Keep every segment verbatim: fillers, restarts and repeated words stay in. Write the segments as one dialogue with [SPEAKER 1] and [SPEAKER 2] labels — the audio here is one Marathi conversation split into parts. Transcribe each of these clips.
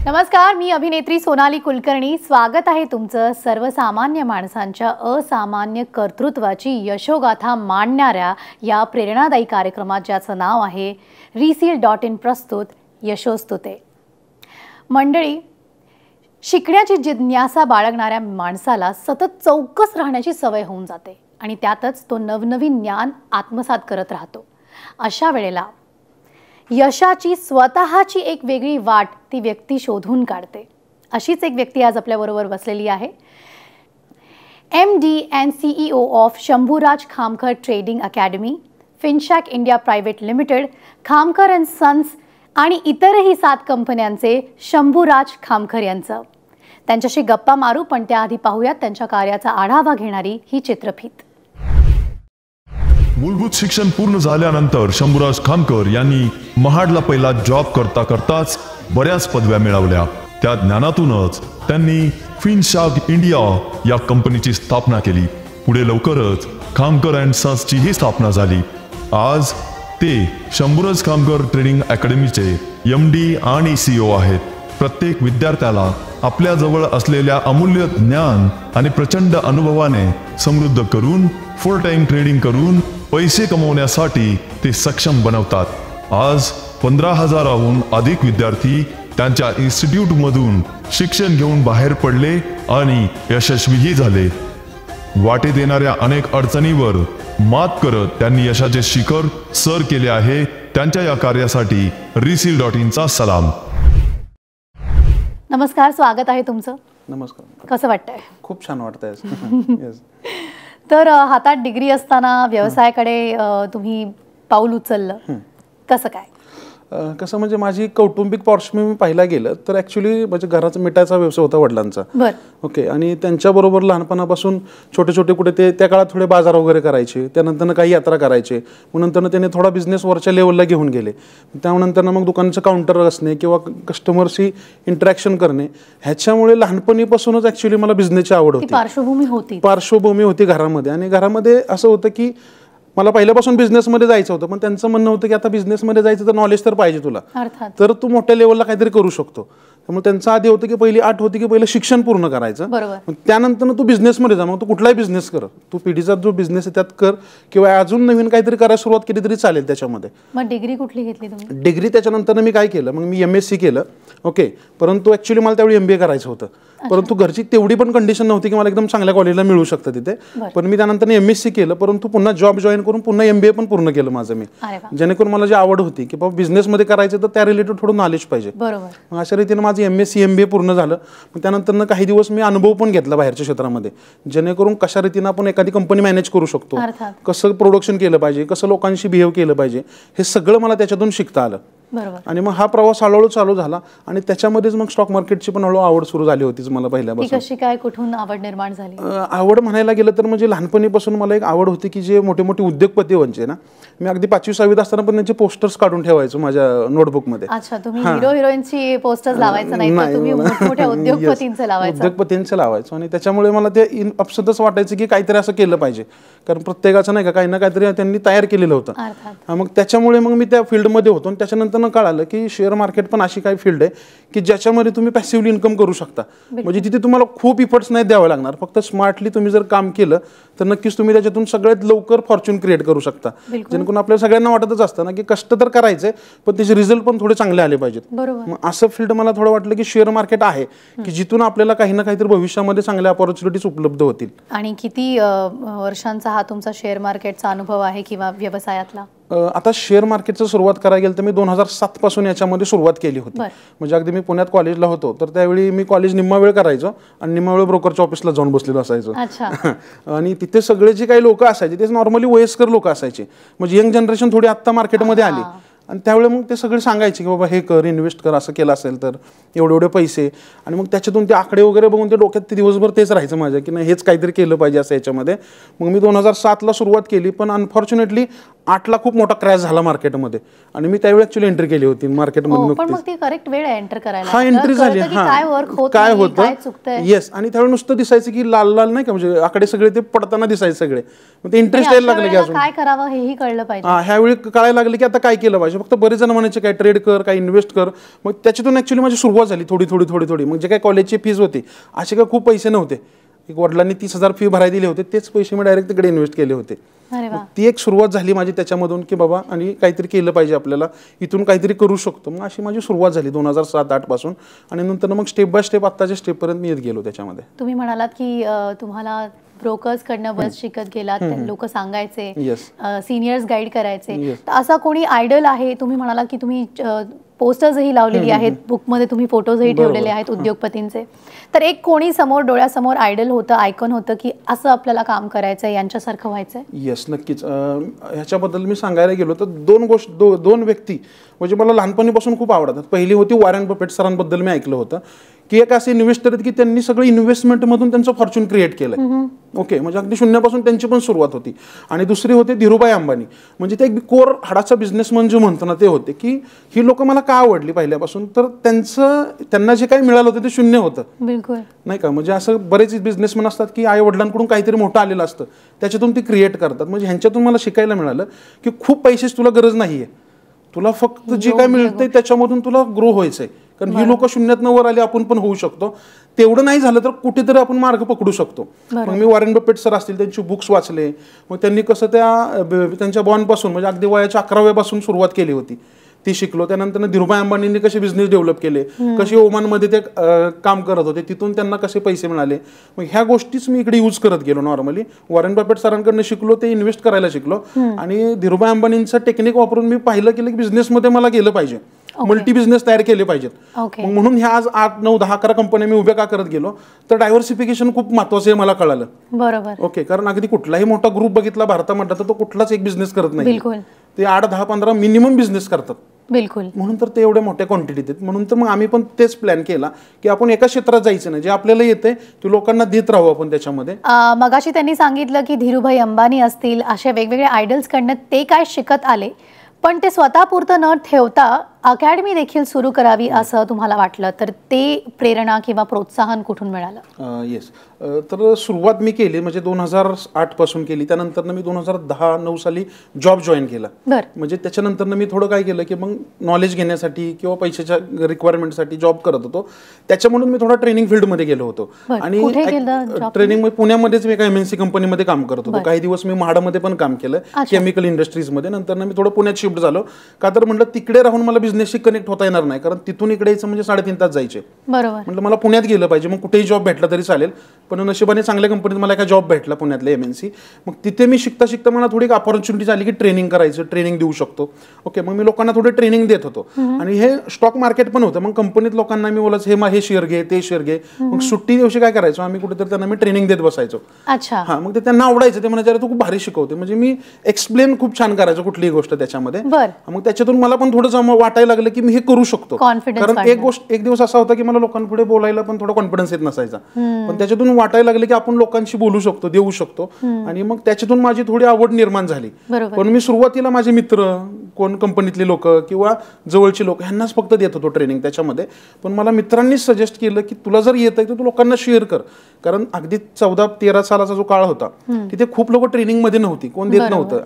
[SPEAKER 1] नमस्कार, मी अभिनेत्री सोनाली कुलकर्णी. स्वागत आहे तुमचं सर्वसामान्य माणसांच्या असामान्य कर्तृत्वाची यशोगाथा मांडणाऱ्या या प्रेरणादायी कार्यक्रमात, ज्याचं नाव आहे रिसील डॉट इन प्रस्तुत यशोस्तुते. मंडळी, शिकण्याची जिज्ञासा बाळगणाऱ्या माणसाला सतत चौकस राहण्याची सवय होऊन जाते आणि त्यातच तो नवनवीन ज्ञान आत्मसात करत राहतो. अशा वेळेला यशाची स्वतःची एक वेगळी वाट ती व्यक्ती शोधून काढते. अशीच एक व्यक्ती आज आपल्याबरोबर बसलेली आहे. M D and C E O of Shambhuraj Khamkar trading academy, Finshack India private limited, Khamkar and sons आणि इतरही सात कंपन्यांचे शंभूराज खामकर यांचं. त्यांच्याशी गप्पा मारू, पण त्याआधी पाहूयात त्यांच्या कार्याचा आढावा घेणारी ही चित्रफीत.
[SPEAKER 2] मूलभूत शिक्षण पूर्ण झाल्यानंतर शंभूराज खामकर यांनी महाडला पहिला जॉब करता करताच बऱ्याच पदव्या मिळवल्या. त्या ज्ञानातूनच त्यांनी फिनशॅक इंडिया या कंपनीची स्थापना केली. पुढे लवकरच खामकर अँड सन्सची ही स्थापना झाली. आज ते शंभूराज खामकर ट्रेडिंग अकॅडमीचे एम डी आणि सी ओ आहेत. प्रत्येक विद्यार्थ्याला आपल्या जवळ असलेल्या अमूल्य ज्ञान आणि प्रचंड अनुभवाने समृद्ध करून फुल टाइम ट्रेडिंग करून पैसे कमवण्यासाठी ते सक्षम बनवतात. आज पंधरा हजाराहून अधिक विद्यार्थी त्यांच्या इन्स्टिट्यूटमधून शिक्षण घेऊन बाहेर पडले आणि यशस्वीही झाले. वाटेत येणाऱ्या अनेक अडचणींवर मात करत त्यांनी यशाचे शिखर सर केले आहे. त्यांच्या या कार्यासाठी रिसील डॉट इनचा सलाम.
[SPEAKER 1] नमस्कार, स्वागत आहे तुमचं.
[SPEAKER 3] नमस्कार.
[SPEAKER 1] कसं वाटतंय?
[SPEAKER 3] खूप छान वाटतंय.
[SPEAKER 1] तर हातात डिग्री असताना व्यवसायाकडे तुम्ही पाऊल उचललं, कसं काय?
[SPEAKER 3] कसं म्हणजे माझी कौटुंबिक पार्श्वभूमी मी पाहायला गेलं तर ॲक्च्युली म्हणजे घराचा मिठाचा व्यवसाय होता वडिलांचा. ओके. आणि त्यांच्याबरोबर लहानपणापासून छोटे छोटे कुठे ते त्या काळात थोडे बाजार वगैरे करायचे, त्यानंतर काही यात्रा करायचे. मग नंतर त्याने थोडा बिझनेस वरच्या लेवलला घेऊन गेले. त्यानंतर मग दुकानाचं काउंटर असणे किंवा कस्टमरशी इंटरॅक्शन करणे, ह्याच्यामुळे लहानपणीपासूनच ॲक्च्युली मला बिझनेसची आवड होती.
[SPEAKER 1] पार्श्वभूमी होती
[SPEAKER 3] पार्श्वभूमी होती घरामध्ये. आणि घरामध्ये असं होतं की मला पहिल्यापासून बिझनेसमध्ये जायचं होतं, पण त्यांचं म्हणणं होतं की आता बिझनेसमध्ये जायचं तर नॉलेज तर पाहिजे तुला, तर तू मोठ्या लेवलला काहीतरी करू शकतो. त्यामुळे त्यांचं आधी होतं की पहिली आठ होती की पहिलं शिक्षण पूर्ण करायचं, त्यानंतर तू बिझनेसमध्ये जा. मग तू कुठलाही बिझनेस कर, तू पिढीचा जो बिझनेस आहे त्यात कर किंवा अजून नवीन काहीतरी करायला सुरुवात केली तरी चालेल त्याच्यामध्ये.
[SPEAKER 1] मग डिग्री कुठली घेतली तुम्ही?
[SPEAKER 3] डिग्री त्याच्यानंतर मी काय केलं, मग मी एम एस सी केलं. ओके. परंतु ॲक्च्युली मला त्यावेळी एम बी ए करायचं होतं, परंतु घरची तेवढी पण कंडिशन नव्हती की मला एकदम चांगल्या कॉलेजला मिळू शकतं तिथे. पण मी त्यानंतर एम एस सी केलं, परंतु पुन्हा जॉब जॉईन करून पुन्हा एम बी ए पण पूर्ण केलं माझं मी, जेणेकरून मला जी आवड होती की बाबा बिझनेसमध्ये करायचं तर त्या रिलेटेड थोडं नॉलेज पाहिजे. मग अशा रीतीने माझं M S C M B A पूर्ण झालं. मग त्यानंतर काही दिवस मी अनुभव पण घेतला बाहेरच्या क्षेत्रामध्ये, जेणेकरून कशा रीतीने आपण एखादी कंपनी मॅनेज करू शकतो, कसं प्रोडक्शन केलं पाहिजे, कसं लोकांशी बिहेव केलं पाहिजे, हे सगळं मला त्याच्यातून शिकता आलं. आणि मग हा प्रवास हळूहळू चालू झाला आणि त्याच्यामध्येच मग स्टॉक मार्केटची पण हळूहळू आवड सुरू झाली होतीच मला पहिल्यापासून.
[SPEAKER 1] कशी काय, कुठून आवड निर्माण झाली?
[SPEAKER 3] आवड म्हणायला गेलं तर म्हणजे लहानपणीपासून मला एक आवड होती की जे मोठे मोठे उद्योगपती व्हायचे ना, मी अगदी पाचवी सहावीत असताना पण त्यांचे पोस्टर्स काढून ठेवायचो माझ्या नोटबुकमध्ये.
[SPEAKER 1] अच्छा, तुम्ही हिरो हिरोईनची पोस्टर्स लावायचं नाही, तर तुम्ही मोठमोठ्या उद्योगपतींचं लावायचं.
[SPEAKER 3] उद्योगपतींचं लावायचो आणि त्याच्यामुळे मला ते अपसदच वाटायचं की काहीतरी असं केलं पाहिजे, कारण प्रत्येकाचं नाही का काही ना काहीतरी त्यांनी तयार केलेलं होतं. मग त्याच्यामुळे मग मी त्या फील्डमध्ये होतो. आणि त्याच्यानंतर कळालं की शेअर मार्केट पण अशी काही फील्ड आहे की ज्याच्यामध्ये तुम्ही पॅसिव्हली इन्कम करू शकता. म्हणजे तिथे तुम्हाला खूप इफर्ट्स नाही द्यावे लागणार, फक्त स्मार्टली तुम्ही जर काम केलं तर नक्कीच तुम्ही त्याच्यातून सगळ्यात लवकर फॉर्च्यून क्रिएट करू शकता. जेणेकरून आपल्याला सगळ्यांना वाटतच असतं ना की कष्ट तर करायचे, पण त्याचे रिझल्ट पण थोडे चांगले आले पाहिजेत. मग असं फील्ड मला थोडं वाटलं की शेअर मार्केट आहे की जिथून आपल्याला काही ना काहीतरी भविष्यामध्ये चांगल्या ऑपॉर्च्युनिटीज उपलब्ध होतील.
[SPEAKER 1] आणि किती वर्षांचा हा तुमचा शेअर मार्केटचा अनुभव आहे किंवा व्यवसायातला?
[SPEAKER 3] आता शेअर मार्केटचं सुरुवात करायला गेलं तर मी दोन हजार सात पासून याच्यामध्ये सुरुवात केली होती. म्हणजे अगदी मी पुण्यात कॉलेजला होतो तर त्यावेळी मी कॉलेज निम्मा वेळ करायचो आणि निम्मा वेळ ब्रोकरच्या ऑफिसला जाऊन बसलेलो असायचो. आणि तिथे सगळे जे काही लोक असायचे ते नॉर्मली वयस्कर लोक असायचे. म्हणजे यंग जनरेशन थोडी आत्ता मार्केटमध्ये आली आणि त्यावेळी मग ते सगळे सांगायचे की बाबा हे कर, इन्व्हेस्ट कर, असं केलं असेल तर एवढे एवढे पैसे. आणि मग त्याच्यातून ते आकडे वगैरे बघून ते डोक्यात ते दिवसभर तेच राहायचं माझ्या की नाही हेच काहीतरी केलं पाहिजे असं याच्यामध्ये. मग मी दोन हजार सातला सुरुवात केली, पण अनफॉर्च्युनेटली आठला खूप मोठा क्रॅश झाला मार्केटमध्ये आणि मी त्यावेळी ऍक्च्युली एंट्री केली होती मार्केटमध्ये.
[SPEAKER 1] पण मग ती करेक्ट वेळ आहे एंटर करायला.
[SPEAKER 3] हा एंट्री झाली. हा
[SPEAKER 1] काय वर्क होत
[SPEAKER 3] काय होतं येस. आणि त्यावेळी नुसतं दिसायचं की लाल लाल नाही का म्हणजे आकडे सगळे ते पडताना दिसायचे सगळे. मग ते इंटरेस्ट यायला लागलं की अजून
[SPEAKER 1] काय करावं हेही कळलं पाहिजे.
[SPEAKER 3] हा ह्यावेळी कळायला लागलं की आता काय केलं पाहिजे. फक्त बरेच जण म्हणायचे काय ट्रेड कर काय इन्व्हेस्ट कर. मग त्याच्यातून ऍक्च्युली माझी सुरुवात झाली थोडी थोडी थोडी थोडी. मग जे काय कॉलेजची फीज होती असे काय खूप पैसे नव्हते. एक वडिलांनी तीस हजार फी भरायला दिले होते तेच पैसे मी डायरेक्ट तिकडे इन्व्हेस्ट केले होते. ती एक सुरुवात झाली माझी त्याच्यामधून की बाबा आणि काहीतरी केलं पाहिजे आपल्याला इथून काहीतरी करू शकतो. मग अशी माझी सुरुवात झाली दोन हजार सात आठ पासून आणि नंतर मग स्टेप बाय स्टेप आत्ताच्या स्टेपपर्यंत मी येत गेलो त्याच्यामध्ये.
[SPEAKER 1] तुम्ही म्हणालात की तुम्हाला ब्रोकर्स कडनं बस शिकत गेलात लोक सांगायचे सिनियर्स गाईड करायचे. तर असा कोणी आयडल आहे तुम्ही म्हणालात की तुम्ही पोस्टर्सही लावलेली आहेत बुकमध्ये तुम्ही फोटोजही ठेवलेले आहेत उद्योगपतींचे. तर एक कोणी समोर डोळ्यासमोर आयडल होतं आयकॉन होतं की असं आपल्याला काम करायचंय यांच्यासारखं व्हायचंय.
[SPEAKER 3] येस नक्कीच. ह्याच्याबद्दल मी सांगायला गेलो तर दोन गोष्ट दो दोन व्यक्ती म्हणजे मला लहानपणीपासून खूप आवडतात. पहिली होती वॉरेन बफेट सरांबद्दल मी ऐकलं होतं की एक असे इन्व्हेस्टर आहेत की त्यांनी सगळं इन्व्हेस्टमेंटमधून त्यांचं फॉर्च्यून क्रिएट केलंय. ओके म्हणजे अगदी शून्यापासून त्यांची पण सुरुवात होती. आणि दुसरी होते धीरूभाई अंबानी म्हणजे ते एक कोर हाडाचा बिझनेसमन जे म्हणतो ना ते होते की ही लोक मला का आवडली पहिल्यापासून तर त्यांचं त्यांना जे काही मिळालं होतं ते शून्य होतं.
[SPEAKER 1] बिलकुल
[SPEAKER 3] नाही का म्हणजे असं बरेच बिझनेसमन असतात की आई वडिलांकडून काहीतरी मोठं आलेलं असतं त्याच्यातून ती क्रिएट करतात. म्हणजे ह्यांच्यातून मला शिकायला मिळालं की खूप पैसेच तुला गरज नाहीये. तुला फक्त जे काय मिळतंय त्याच्यामधून तुला ग्रो व्हायचंय. कारण ही लोक शून्यातनं वर आली आपण पण होऊ शकतो. तेवढं नाही झालं तर कुठेतरी आपण मार्ग पकडू शकतो. मग मी वॉरेन बफेट सर असतील त्यांची बुक्स वाचले. मग त्यांनी कसं त्या त्यांच्या बॉन्डपासून म्हणजे अगदी वयाच्या अकराव्यापासून सुरुवात केली होती ती शिकलो. त्यानंतर धीरूभाई अंबानींनी कसे बिझनेस डेव्हलप केले कसे ओमानमध्ये ते काम करत होते तिथून त्यांना कसे पैसे मिळाले. मग ह्या गोष्टीच मी इकडे यूज करत गेलो. नॉर्मली वॉरेन बफेट सरांकडनं शिकलो ते इन्व्हेस्ट करायला शिकलो आणि धीरूभाई अंबानींचं टेक्निक वापरून मी पाहिलं केलं की बिझनेसमध्ये मला गेलं पाहिजे मल्टी बिझनेस तयार केले पाहिजेत. म्हणून ह्या आज आठ नऊ दहा अकरा कंपन्या मी उभ्या का करत गेलो तर डायव्हर्सिफिकेशन खूप महत्वाचं आहे मला कळालं.
[SPEAKER 1] बरोबर
[SPEAKER 3] ओके कारण अगदी कुठलाही मोठा ग्रुप बघितला भारतामध्ये तर तो कुठलाच एक बिझनेस करत नाही. ते आठ दहा पंधरा मिनिमम बिझनेस करतात.
[SPEAKER 1] बिलकुल
[SPEAKER 3] म्हणून तर ते एवढ्या मोठ्या क्वांटिटीत आहेत. म्हणून तर मग आम्ही पण तेच प्लॅन केला की आपण एका क्षेत्रात जायचं नाही जे आपल्याला येते ते लोकांना देत राहू आपण त्याच्यामध्ये.
[SPEAKER 1] मगाशी त्यांनी सांगितलं की धीरूभाई अंबानी असतील अशा वेगवेगळ्या आयडल्स कडनं ते काय शिकत आले पण ते स्वतःपुरतं न ठेवता अकॅडमी देखील सुरू करावी असं तुम्हाला वाटलं तर ते प्रेरणा किंवा प्रोत्साहन कुठून मिळालं.
[SPEAKER 3] येस तर सुरुवात मी केली म्हणजे दोन हजार आठ पासून केली. त्यानंतर मी दोन हजार दहा नऊ साली जॉब जॉईन केला. म्हणजे त्याच्यानंतर मी थोडं काय केलं की मग नॉलेज घेण्यासाठी किंवा पैशाच्या रिक्वायरमेंटसाठी जॉब करत होतो त्याच्यामुळे मी थोडा ट्रेनिंग फील्डमध्ये गेलो होतो. आणि ट्रेनिंग पुण्यामध्येच मी एका एमएनसी कंपनीमध्ये काम करत होतो. काही दिवस मी म्हाडामध्ये पण काम केलं केमिकल इंडस्ट्रीजमध्ये. नंतर मी थोडं पुण्यात शिफ्ट झालो का तर म्हटलं तिकडे राहून मला बिझनेसशी कनेक्ट होता येणार नाही कारण तिथून इकडे यायचं म्हणजे साडेतीन तास जायचे.
[SPEAKER 1] बरोबर
[SPEAKER 3] म्हटलं मला पुण्यात गेलं पाहिजे. मग कुठेही जॉब भेटला तरी चालेल पण नशिबाने चांगल्या कंपनीत मला एका जॉब भेटला पुण्यातल्या एमएनसी. मग तिथे मी शिकता शिकता मला थोडी एक अपॉर्च्युनिटी झाली की ट्रेनिंग करायचं ट्रेनिंग देऊ शकतो. ओके मग मी लोकांना थोडी ट्रेनिंग देत होतो आणि हे स्टॉक मार्केट पण होतं. मग कंपनीत लोकांना मी बोलायचं हे हे शेअर घे ते शेअर घे. मग सुट्टी दिवशी काय करायचो आम्ही कुठेतरी त्यांना मी ट्रेनिंग देत बसायचो.
[SPEAKER 1] अच्छा
[SPEAKER 3] हा मग ते त्यांना आवडायचं. ते म्हणायचे तू खूप भारी शिकवते. म्हणजे मी एक्सप्लेन खूप छान करायचो कुठलीही गोष्ट त्याच्यामध्ये. मग त्याच्यातून मला पण थोडं वाटायला लागलं की मी हे करू शकतो. कारण एक गोष्ट एक दिवस असा होता की मला लोकांपुढे बोलायला पण थोडा कॉन्फिडन्स येत नसायचा. पण त्याच्यातून वाटायला लागलं की आपण लोकांशी बोलू शकतो देऊ शकतो. आणि मग त्याच्यातून माझी थोडी आवड निर्माण झाली. पण मी सुरुवातीला माझे मित्र कोण कंपनीतले लोक किंवा जवळचे लोक ह्यांनाच फक्त देत होतो ट्रेनिंग त्याच्यामध्ये. पण मला मित्रांनीच सजेस्ट केलं की तुला जर येत आहे तर तू लोकांना शेअर कर. कारण अगदी चौदा तेरा सालाचा जो काळ होता तिथे खूप लोक ट्रेनिंग मध्ये नव्हती कोण देत नव्हतं.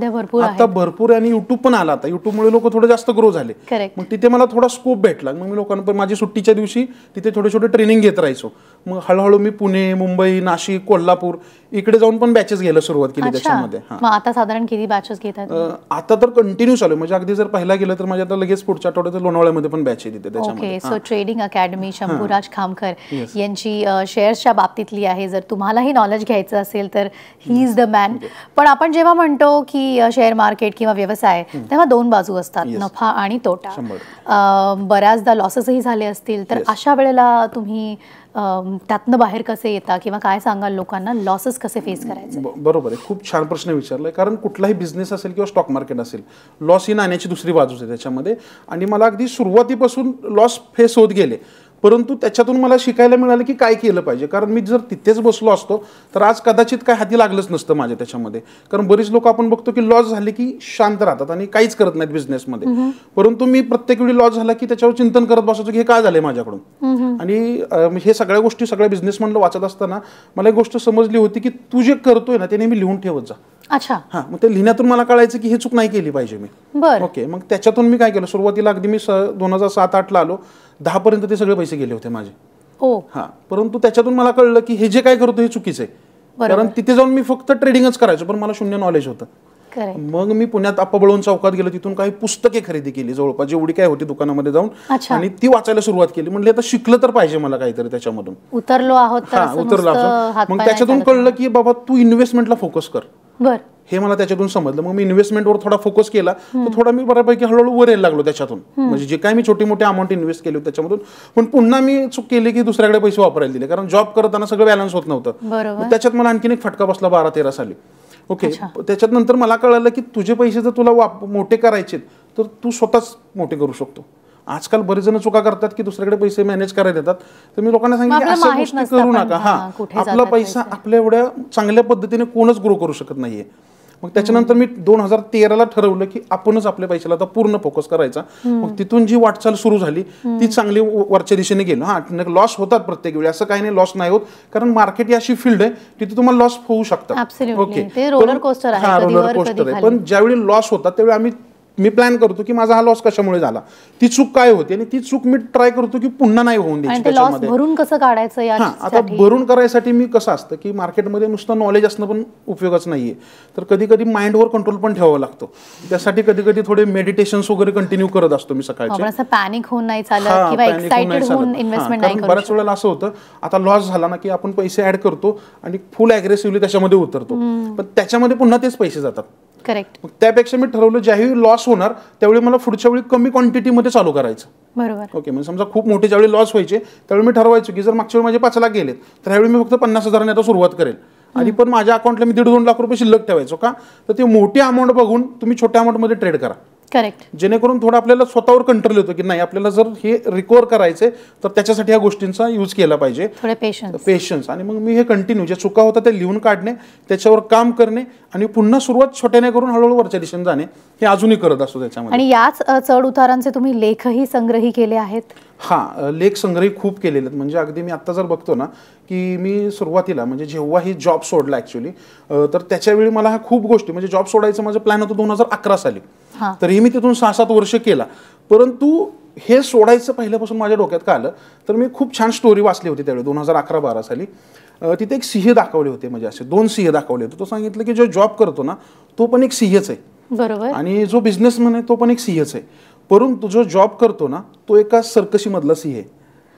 [SPEAKER 3] आता भरपूर आणि युट्यूब पण आला. आता युट्यूबमुळे लोक थोडे जास्त ग्रो झाले. मग तिथे मला थोडा स्कोप भेटला. मग मी लोकांना माझी सुट्टीच्या दिवशी तिथे थोडे छोटे ट्रेनिंग घेत राहायचो. मग हळूहळू मी पुणे मुंबई नाशिक कोल्हापूर इकडे जाऊन पण बॅचेस घ्यायला सुरुवात केली त्याच्यामध्ये.
[SPEAKER 1] आता साधारण किती बॅचेस घेतात
[SPEAKER 3] आता तर कंटिन्यू चालू म्हणजे अगदी जर पहिला गेलं तर माझ्या आता लगेच पुढच्या आठवड्यात लोणावळ्यामध्ये पण बॅच आहे तिथे त्याच्यामध्ये.
[SPEAKER 1] So trading academy Shambhuraj Khamkar यांची शेअर्सच्या बाबतीतली आहे. जर तुम्हालाही नॉलेज घ्यायचं असेल तर ही इज द मॅन. पण आपण जेव्हा म्हणतो की शेअर मार्केट किंवा व्यवसाय तेव्हा दोन बाजू असतात नफा आणि तोटा. बऱ्याचदा लॉसेसही झाले असतील तर अशा वेळेला तुम्ही त्यातनं बाहेर कसे येता किंवा काय सांगाल लोकांना लॉसेस कसे फेस करायचे.
[SPEAKER 3] बरोबर आहे खूप छान प्रश्न विचारलाय. कारण कुठलाही बिझनेस असेल किंवा स्टॉक मार्केट असेल लॉस ही नाण्याची दुसरी बाजूच आहे त्याच्यामध्ये. आणि मला अगदी सुरुवातीपासून लॉस फेस होत गेले परंतु त्याच्यातून मला शिकायला मिळालं की काय केलं पाहिजे. कारण मी जर तिथेच बसलो असतो तर आज कदाचित काय हाती लागलंच नसतं माझ्या त्याच्यामध्ये. कारण बरीच लोक आपण बघतो की लॉस झाले की शांत राहतात आणि काहीच करत नाहीत बिझनेसमध्ये. परंतु मी प्रत्येक वेळी लॉस झाला की त्याच्यावर चिंतन करत बसायचो की हे काय झालंय माझ्याकडून. आणि हे सगळ्या गोष्टी सगळ्या बिझनेसमॅनला वाचत असताना मला एक गोष्ट समजली होती की तू जे करतोय ना ते नेहमी लिहून ठेवत जा.
[SPEAKER 1] अच्छा.
[SPEAKER 3] हा, मग ते लिहिण्यातून मला कळायचं की हे चूक नाही केली पाहिजे मी.
[SPEAKER 1] बरं.
[SPEAKER 3] ओके, मग त्याच्यातून मी काय केलं, सुरुवातीला अगदी मी दोन हजार सात आठ ला आलो, दहा पर्यंत ते सगळे पैसे गेले होते माझे.
[SPEAKER 1] हो.
[SPEAKER 3] हा, परंतु त्याच्यातून मला कळलं की हे जे काय करतो हे चुकीचं आहे. कारण तिथे जाऊन मी फक्त ट्रेडिंगच करायचो पण मला शून्य नॉलेज होतं. मग मी पुण्यात आप्पाबळवंत चौकात गेलो, तिथून काही पुस्तके खरेदी केली जवळपास जेवढी काय होती दुकानामध्ये जाऊन, आणि ती वाचायला सुरुवात केली. म्हणजे आता शिकलं तर पाहिजे मला काहीतरी त्याच्यामधून.
[SPEAKER 1] उतरलो आहोत तर
[SPEAKER 3] उतरलो आहोत. मग त्याच्यातून कळलं की बाबा तू इन्व्हेस्टमेंटला फोकस कर.
[SPEAKER 1] बर,
[SPEAKER 3] हे मला त्याच्यातून समजलं. मग मी इन्व्हेस्टमेंटवर थोडा फोकस केला तर थोडा मी बऱ्यापैकी हळूहळू वर यायला लागलो त्याच्यातून. म्हणजे जे काय मी छोटी मोठी अमाऊंट इन्व्हेस्ट केली त्याच्यामधून. पण पुन्हा मी चूक केली की दुसऱ्याकडे पैसे वापरायला दिले, कारण जॉब करताना सगळं बॅलन्स होत नव्हतं. त्याच्यात मला आणखीन एक फटका बसला बारा तेरा साली. ओके, त्याच्यात नंतर मला कळलं की तुझे पैसे जर तुला मोठे करायचे तर तू स्वतःच मोठे करू शकतो. आजकाल बरेच जण चुका करतात की दुसऱ्याकडे पैसे मॅनेज करायला देतात. तर मी लोकांना सांगितलं की असं गोष्टी करू नका. हा, आपला पैसा आपल्या एवढ्या चांगल्या पद्धतीने कोणच ग्रो करू शकत नाहीये. मग त्याच्यानंतर मी दोन हजार तेराला ठरवलं की आपणच आपल्या पैशाला आता पूर्ण फोकस करायचा. मग तिथून जी वाटचाल सुरू झाली ती चांगली वरच्या दिशेने गेलो. हा, लॉस होतात प्रत्येक वेळी, असं काही नाही लॉस नाही होत, कारण मार्केट ही अशी फील्ड आहे तिथे तुम्हाला लॉस होऊ शकतात.
[SPEAKER 1] ओके, रोलर कोस्टर आहे.
[SPEAKER 3] हा, रोलर कोस्टर आहे. पण ज्यावेळी लॉस होतात त्यावेळी आम्ही मी प्लॅन करतो की माझा हा लॉस कशामुळे झाला, ती चूक काय होती, आणि ती चूक मी ट्राय करतो की पुन्हा नाही होऊन द्यायची. त्याच्यामध्ये
[SPEAKER 1] भरून कसं काढायचं या
[SPEAKER 3] आता भरून करायसाठी मी कसं असतं की मार्केटमध्ये नुसतं नॉलेज असणं पण उपयोगाचं नाहीये, तर कधी कधी माइंडवर कंट्रोल पण ठेवावा लागतो. त्यासाठी कधी कधी थोडे मेडिटेशन्स वगैरे कंटिन्यू करत असतो मी सकाळचे.
[SPEAKER 1] पॅनिक होऊन नाही चालत किंवा एक्साइटेड होऊन इन्व्हेस्टमेंट नाही करू.
[SPEAKER 3] बऱ्याच वेळेला असं होतं आता लॉस झाला ना की आपण पैसे ऍड करतो आणि फुल अग्रेसिव्हली त्याच्यामध्ये उतरतो, पण त्याच्यामध्ये पुन्हा तेच पैसे जातात.
[SPEAKER 1] करेक्ट.
[SPEAKER 3] मग त्यापेक्षा मी ठरवलं ज्यावेळी लॉस होणार त्यावेळी मला पुढच्या वेळी कमी क्वांटिटीमध्ये चालू करायचं.
[SPEAKER 1] बरोबर.
[SPEAKER 3] ओके, म्हणजे समजा खूप मोठे ज्यावेळी लॉस व्हायचे त्यावेळी मी ठरवायचो की जर मागच्या वेळी माझे पाच लाख गेलेत तर ह्यावेळी मी फक्त पन्नास हजारांनी आता सुरुवात करेल. आणि पण माझ्या अकाउंटला मी दीड दोन लाख रुपये शिल्लक ठेवायचो. का तर ते मोठी अमाऊंट बघून तुम्ही छोट्या अमाऊंटमध्ये ट्रेड करा.
[SPEAKER 1] करेक्ट.
[SPEAKER 3] जेणेकरून थोडं आपल्याला स्वतःवर कंट्रोल येतो की नाही आपल्याला जर हे रिकव्हर करायचे तर त्याच्यासाठी ह्या गोष्टींचा यूज केला पाहिजे.
[SPEAKER 1] थोडे पेशन्स
[SPEAKER 3] पेशन्स आणि मग मी हे कंटिन्यू ज्या चुका होता ते लिहून काढणे, त्याच्यावर काम करणे आणि पुन्हा सुरुवात छोट्याने करून हळूहळू वरच्या दिशेने जाणे हे अजूनही करत असतो त्याच्यामध्ये.
[SPEAKER 1] आणि याच चढ उतारांचे तुम्ही लेखही संग्रही केले आहेत.
[SPEAKER 3] हा, लेख संग्रही खूप केलेले आहेत. म्हणजे अगदी मी आता जर बघतो ना की मी सुरुवातीला म्हणजे जेव्हा ही जॉब सोडला ऍक्च्युली तर त्याच्यावेळी मला ह्या खूप गोष्टी म्हणजे जॉब सोडायचं माझं प्लॅन होतं दोन हजार अकरा साली. तरीही मी तिथून सहा सात वर्ष केला. परंतु हे सोडायचं पहिल्यापासून माझ्या डोक्यात का आलं तर मी खूप छान स्टोरी वाचली होती त्यावेळी दोन हजार अकरा बारा साली. तिथे एक सिंह दाखवले होते, म्हणजे असे दोन सिंह दाखवले होते. तो सांगितलं की जो जॉब करतो ना तो पण एक सिंहच आहे.
[SPEAKER 1] बरोबर.
[SPEAKER 3] आणि जो बिझनेसमॅन आहे तो पण एक सिंहच आहे. परंतु जो जॉब करतो ना तो एका सर्कशी मधला सिंह आहे.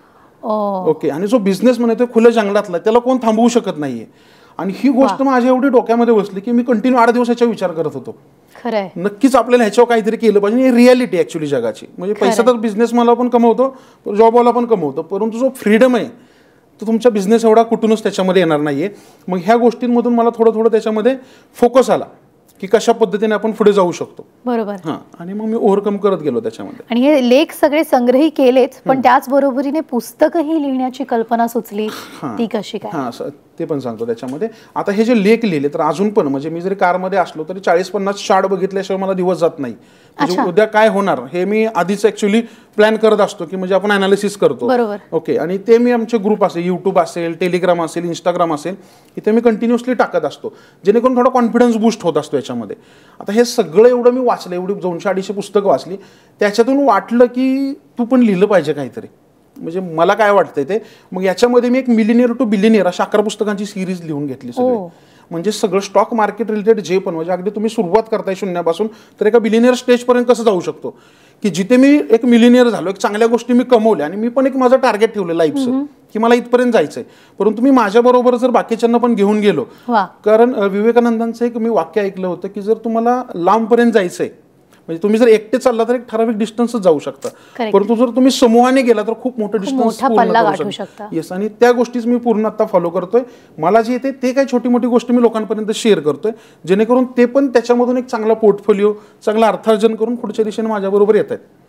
[SPEAKER 3] ओके, आणि जो बिझनेसमॅन आहे तो खुल्या जंगलातला, त्याला कोण थांबवू शकत नाहीये. आणि ही गोष्ट माझ्या एवढी डोक्यामध्ये बसली की मी कंटिन्यू आठ दिवसाचा विचार करत होतो.
[SPEAKER 1] खरंय, नक्कीच
[SPEAKER 3] आपल्याला ह्याच्यावर काहीतरी केलं पाहिजे. ही रियालिटी ऍक्च्युली जगाची. म्हणजे पैसा तर बिझनेस मला पण कमवतो, जॉबवाला पण कमवतो, परंतु जो फ्रीडम आहे तो तुमचा बिझनेस एवढा कुठूनच त्याच्यामध्ये येणार नाहीये. मग ह्या गोष्टींमधून मला थोडं थोडं त्याच्यामध्ये फोकस आला की कशा पद्धतीने आपण पुढे जाऊ शकतो.
[SPEAKER 1] बरोबर.
[SPEAKER 3] हा, आणि मग मी ओव्हरकम करत गेलो त्याच्यामध्ये.
[SPEAKER 1] आणि हे लेख सगळे संग्रही केलेच, पण त्याचबरोबरीने पुस्तकही लिहिण्याची कल्पना सुचली, ती कशी काय?
[SPEAKER 3] हा, ते पण सांगतो त्याच्यामध्ये. आता हे जे लेख लिहिले तर अजून पण म्हणजे मी जरी कारमध्ये असलो तरी चाळीस पन्नास चार्ट बघितल्याशिवाय मला दिवस जात नाही. म्हणजे उद्या काय होणार हे मी आधीच ऍक्च्युली प्लॅन करत असतो की म्हणजे आपण अनालिसिस करतो.
[SPEAKER 1] बरोबर.
[SPEAKER 3] ओके, आणि ते मी आमचे ग्रुप असेल, युट्यूब असेल, टेलिग्राम असेल, इंस्टाग्राम असेल, इथे मी कंटिन्युअसली टाकत असतो जेणेकरून थोडा कॉन्फिडन्स बूस्ट होत असतो याच्यामध्ये. आता हे सगळं एवढं मी वाचलं, एवढी दोनशे अडीचशे पुस्तकं वाचली, त्याच्यातून वाटलं की तू पण लिहिलं पाहिजे काहीतरी. म्हणजे मला काय वाटतंय ते, मग याच्यामध्ये मी एक मिलिनियर टू बिलिनियर अशा अकरा पुस्तकांची सिरीज लिहून घेतली सगळी. म्हणजे सगळं स्टॉक मार्केट रिलेटेड जे पण, म्हणजे अगदी तुम्ही सुरुवात करताय शून्यापासून तर एका बिलिनियर स्टेज पर्यंत कसं जाऊ शकतो, की जिथे मी एक मिलिनियर झालो, एक चांगल्या गोष्टी मी कमवल्या आणि मी पण एक माझं टार्गेट ठेवलं लाईफचं की मला इथपर्यंत जायचंय. परंतु मी माझ्या बरोबर जर बाकीच्यांना पण घेऊन गेलो, कारण विवेकानंदांचं एक मी वाक्य ऐकलं होतं की जर तुम्हाला लांबपर्यंत जायचंय म्हणजे तुम्ही जर एकटे चालला तर एक ठराविक डिस्टन्स जाऊ शकता, परंतु जर तुम्ही समूहाने गेला तर खूप मोठं डिस्टन्स
[SPEAKER 1] गाठू शकता.
[SPEAKER 3] येस, आणि त्या गोष्टीच मी पूर्ण आता फॉलो करतोय. मला जे येते ते काही छोटी मोठी गोष्ट मी लोकांपर्यंत शेअर करतोय जेणेकरून ते पण त्याच्यामधून एक चांगला पोर्टफोलिओ, चांगला अर्थार्जन करून पुढच्या दिशेने माझ्याबरोबर येत आहेत.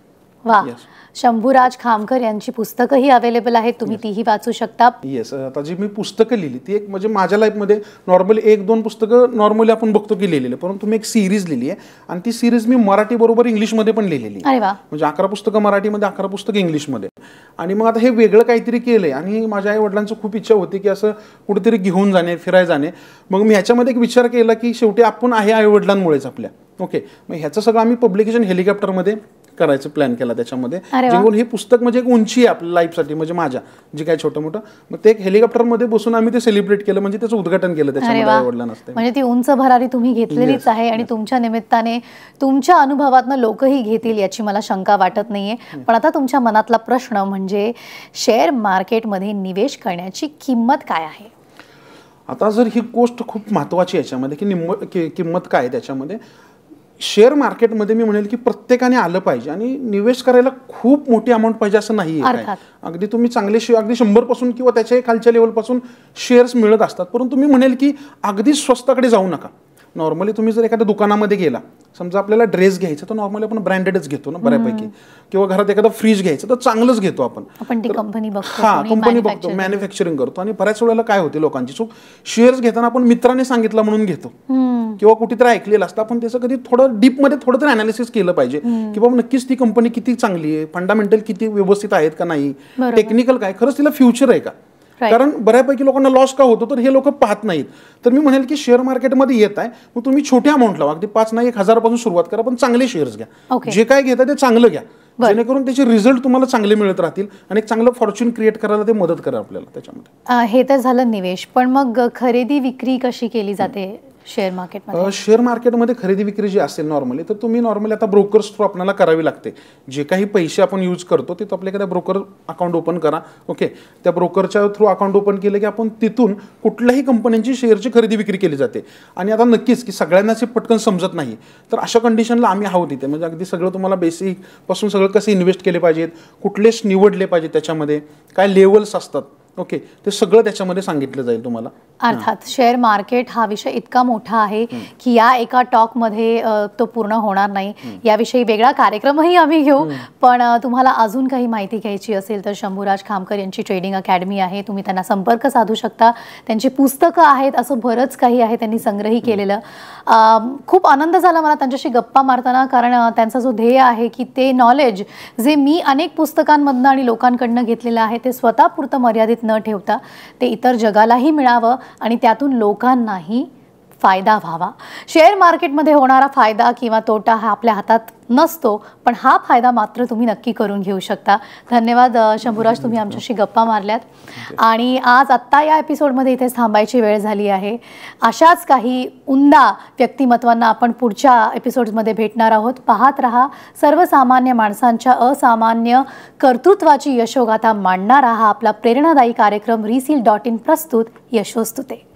[SPEAKER 1] वा, शंभूराज खामकर यांची पुस्तकंही अवेलेबल आहेत, तुम्ही तीही वाचू शकता.
[SPEAKER 3] येस, आता जी मी पुस्तकं लिहिली ती एक म्हणजे माझ्या लाईफमध्ये नॉर्मली एक दोन पुस्तकं नॉर्मली आपण बघतो की लिहिलेली, परंतु मी एक सिरीज लिहिली आहे आणि ती सिरीज मी मराठी बरोबर इंग्लिशमध्ये पण लिहिलेली आहे. म्हणजे अकरा पुस्तकं मराठीमध्ये, अकरा पुस्तकं इंग्लिशमध्ये. आणि मग आता हे वेगळं काहीतरी केलंय आणि माझ्या आई वडिलांची खूप इच्छा होती की असं कुठेतरी घेऊन जाणे, फिरायला जाणे. मग मी ह्याच्यामध्ये एक विचार केला की शेवटी आपण आहे आई वडिलांमुळेच आपल्या. ओके, मग ह्याचं सगळं आम्ही पब्लिकेशन हेलिकॉप्टरमध्ये करायचं प्लॅन केला त्याच्यामध्ये, जेणेकरून हे पुस्तक म्हणजे एक उंची आहे आपल्या लाईफसाठी, म्हणजे माझ्या जे काय छोटं मोठं. मग ते एक हेलिकॉप्टरमध्ये बसून आम्ही ते सेलिब्रेट केलं, म्हणजे त्याचं उद्घाटन केलं त्याच्यामध्ये आई वडिलांना.
[SPEAKER 1] म्हणजे ती उंच भरारी तुम्ही घेतलेलीच आहे आणि तुमच्या निमित्ताने तुमच्या अनुभवातनं लोकही घेतील याची मला शंका वाटत नाहीये. पण आता तुमच्या मनातला प्रश्न म्हणजे शेअर मार्केटमध्ये निवेश करण्याची किंमत काय आहे?
[SPEAKER 3] आता जर ही गोष्ट खूप महत्त्वाची आहे याच्यामध्ये की निम किंमत काय आहे त्याच्यामध्ये. शेअर मार्केटमध्ये मी म्हणेल की प्रत्येकाने आलं पाहिजे आणि निवेश करायला खूप मोठी अमाऊंट पाहिजे असं नाही आहे. अगदी तुम्ही चांगले शेअर अगदी शंभर पासून किंवा त्याच्या खालच्या लेवलपासून शेअर्स मिळत असतात, परंतु मी म्हणेल की अगदी स्वस्ताकडे जाऊ नका. नॉर्मली तुम्ही जर एखाद्या दुकानामध्ये गेला, समजा आपल्याला ड्रेस घ्यायचा तर नॉर्मली आपण ब्रँडेडच घेतो ना बऱ्यापैकी, किंवा घरात एखादा फ्रीज घ्यायचं तर चांगलंच घेतो आपण.
[SPEAKER 1] कंपनी बघतो,
[SPEAKER 3] हा कंपनी बघतो, मॅन्युफॅक्चरिंग करतो. आणि बऱ्याच वेळेला काय होते लोकांची चूक, शेअर्स घेताना आपण मित्राने सांगितलं म्हणून घेतो किंवा कुठेतरी ऐकलेलं असतं, आपण त्याचं कधी थोडं डीपमध्ये थोडं तरी अनालिसिस केलं पाहिजे की बाबा नक्कीच ती कंपनी किती चांगली आहे, फंडामेंटल किती व्यवस्थित आहेत का नाही, टेक्निकल काय, खरंच तिला फ्युचर आहे का. कारण बऱ्यापैकी लोकांना लॉस का होतो तर हे लोक पाहत नाहीत. तर मी म्हणेल की शेअर मार्केटमध्ये येत आहे मग तुम्ही छोट्या अमाऊंट लावा, अगदी पाच नाही एक हजारापासून सुरुवात करा, पण चांगले शेअर्स घ्या. जे काय घेता ते चांगलं घ्या, जेणेकरून त्याचे रिझल्ट तुम्हाला चांगले मिळत राहतील आणि एक चांगलं फॉर्च्यून क्रिएट करायला ते मदत करा आपल्याला त्याच्यामध्ये.
[SPEAKER 1] हे तर झालं निवेश, पण मग खरेदी विक्री कशी केली जाते शेअर मार्केटमध्ये?
[SPEAKER 3] शेअर मार्केटमध्ये खरेदी विक्री जी असेल नॉर्मली तर तुम्ही नॉर्मली आता ब्रोकर्स थ्रू आपल्याला करावी लागते. जे काही पैसे आपण यूज करतो ते आपल्या एखाद्या ब्रोकर अकाउंट ओपन करा. ओके, त्या ब्रोकरच्या थ्रू अकाउंट ओपन केलं की आपण तिथून कुठल्याही कंपन्यांची शेअरची खरेदी विक्री केली जाते. आणि आता नक्कीच की सगळ्यांनाच हे पटकन समजत नाही, तर अशा कंडिशनला आम्ही आहोत इथे. म्हणजे अगदी सगळं तुम्हाला बेसिक पासून सगळं कसे इन्व्हेस्ट केले पाहिजेत, कुठलेच निवडले पाहिजे, त्याच्यामध्ये काय लेवल्स असतात, ओके, ते सगळं त्याच्यामध्ये सांगितलं जाईल तुम्हाला.
[SPEAKER 1] अर्थात शेअर मार्केट हा विषय इतका मोठा आहे की या एका टॉकमध्ये तो पूर्ण होणार नाही. याविषयी वेगळा कार्यक्रमही आम्ही घेऊ. पण तुम्हाला अजून काही माहिती घ्यायची असेल तर शंभूराज खामकर यांची ट्रेडिंग अकॅडमी आहे, तुम्ही त्यांना संपर्क साधू शकता. त्यांची पुस्तकं आहेत, असं बरंच काही आहे त्यांनी संग्रही केलेलं. खूप आनंद झाला मला त्यांच्याशी गप्पा मारताना, कारण त्यांचा जो ध्येय आहे की ते नॉलेज जे मी अनेक पुस्तकांमधनं आणि लोकांकडनं घेतलेलं आहे ते स्वतःपुरतं मर्यादित न ठेवता ते इतर जगालाही मिळावं आणि त्यातून लोकांनाही फायदा व्हावा. शेअर मार्केटमध्ये होणारा फायदा किंवा तोटा हा आपल्या हातात नसतो, पण हा फायदा मात्र तुम्ही नक्की करून घेऊ शकता. धन्यवाद शंभूराज, तुम्ही आमच्याशी गप्पा मारल्यात. आणि आज आत्ता या एपिसोडमध्ये इथेच थांबायची वेळ झाली आहे. अशाच काही उमदा व्यक्तिमत्वांना आपण पुढच्या एपिसोड्समध्ये भेटणार आहोत. पाहत रहा सर्वसामान्य माणसांच्या असामान्य कर्तृत्वाची यशोगाथा मांडणारा हा आपला प्रेरणादायी कार्यक्रम रिसील डॉट इन प्रस्तुत यशोस्तुते.